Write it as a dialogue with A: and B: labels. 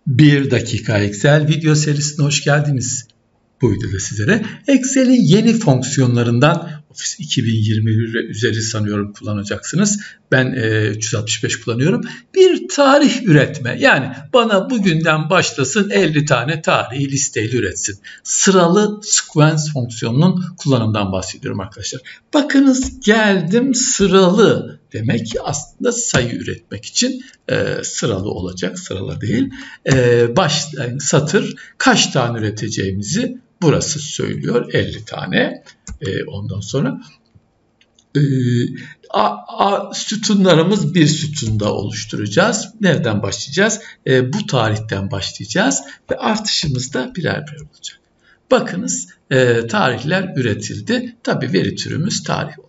A: 1 dakika Excel video serisine hoş geldiniz. Bu videoda sizlere Excel'in yeni fonksiyonlarından Office 2021 ve üzeri sanıyorum kullanacaksınız. Ben 365 kullanıyorum. Bir tarih üretme. Yani bana bugünden başlasın 50 tane tarihi listeyle üretsin. Sıralı sequence fonksiyonunun kullanımından bahsediyorum arkadaşlar. Bakınız geldim sıralı. Demek ki aslında sayı üretmek için sıralı olacak, sıralı değil. Satır kaç tane üreteceğimizi burası söylüyor, 50 tane. Ondan sonra sütunlarımız bir sütunda oluşturacağız. Nereden başlayacağız? Bu tarihten başlayacağız ve artışımız da birer birer olacak. Bakınız tarihler üretildi. Tabii veri türümüz tarih